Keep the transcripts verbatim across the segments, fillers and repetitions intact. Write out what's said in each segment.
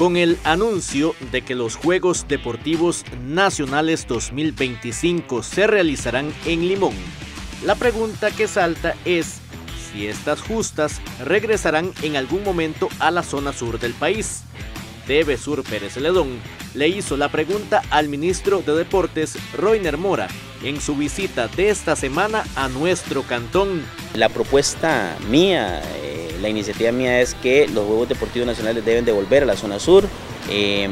Con el anuncio de que los Juegos Deportivos Nacionales dos mil veinticinco se realizarán en Limón, la pregunta que salta es si estas justas regresarán en algún momento a la zona sur del país. T V Sur Pérez Celedón le hizo la pregunta al ministro de Deportes, Roiner Mora, en su visita de esta semana a nuestro cantón. La propuesta mía, eh, la iniciativa mía es que los Juegos Deportivos Nacionales deben de volver a la zona sur. Eh,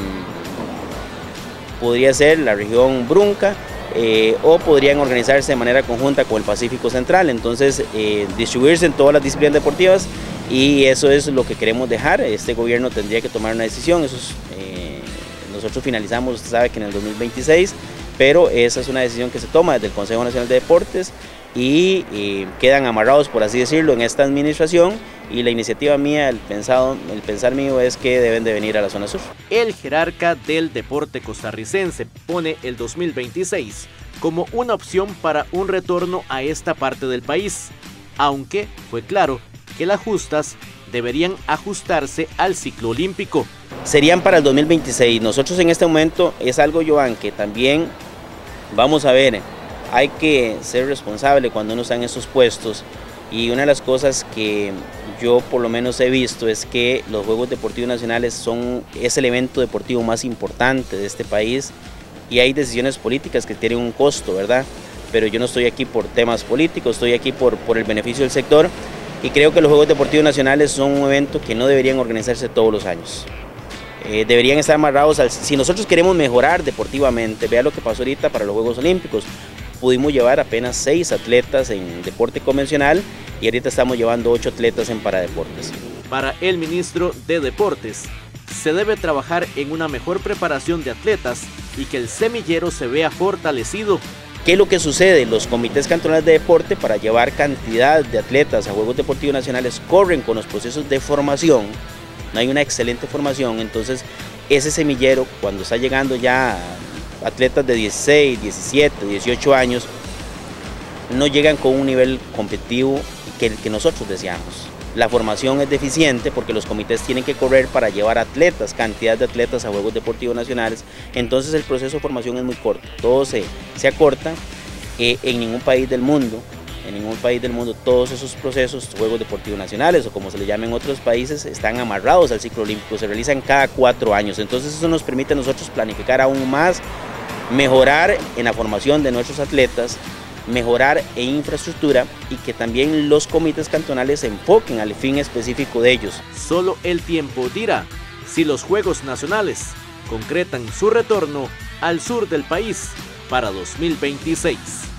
podría ser la región Brunca, eh, o podrían organizarse de manera conjunta con el Pacífico Central, entonces eh, distribuirse en todas las disciplinas deportivas, y eso es lo que queremos dejar. Este gobierno tendría que tomar una decisión. Eso es, eh, nosotros finalizamos, usted sabe que en el dos mil veintiséis, pero esa es una decisión que se toma desde el Consejo Nacional de Deportes y eh, quedan amarrados, por así decirlo, en esta administración, y la iniciativa mía, el, pensado, el pensar mío es que deben de venir a la zona sur. El jerarca del deporte costarricense pone el dos mil veintiséis como una opción para un retorno a esta parte del país, aunque fue claro que las justas deberían ajustarse al ciclo olímpico. Serían para el dos mil veintiséis. Nosotros en este momento es algo, Joan, que también vamos a ver, hay que ser responsable cuando uno está en estos puestos, y una de las cosas que yo por lo menos he visto es que los Juegos Deportivos Nacionales son, es el evento deportivo más importante de este país, y hay decisiones políticas que tienen un costo, ¿verdad? Pero yo no estoy aquí por temas políticos, estoy aquí por, por el beneficio del sector, y creo que los Juegos Deportivos Nacionales son un evento que no deberían organizarse todos los años. Eh, deberían estar amarrados al, si nosotros queremos mejorar deportivamente, vea lo que pasó ahorita para los Juegos Olímpicos. Pudimos llevar apenas seis atletas en deporte convencional y ahorita estamos llevando ocho atletas en paradeportes. Para el ministro de Deportes, se debe trabajar en una mejor preparación de atletas y que el semillero se vea fortalecido. ¿Qué es lo que sucede? Los comités cantonales de deporte, para llevar cantidad de atletas a Juegos Deportivos Nacionales, corren con los procesos de formación. No hay una excelente formación, entonces ese semillero, cuando está llegando ya atletas de dieciséis, diecisiete, dieciocho años, no llegan con un nivel competitivo que, que nosotros deseamos. La formación es deficiente porque los comités tienen que correr para llevar atletas, cantidad de atletas a Juegos Deportivos Nacionales, entonces el proceso de formación es muy corto, todo se, se acorta. Eh, en ningún país del mundo, en ningún país del mundo todos esos procesos, Juegos Deportivos Nacionales o como se le llama en otros países, están amarrados al ciclo olímpico, se realizan cada cuatro años, entonces eso nos permite a nosotros planificar aún más, mejorar en la formación de nuestros atletas, mejorar en infraestructura, y que también los comités cantonales se enfoquen al fin específico de ellos. Solo el tiempo dirá si los Juegos Nacionales concretan su retorno al sur del país para dos mil veintiséis.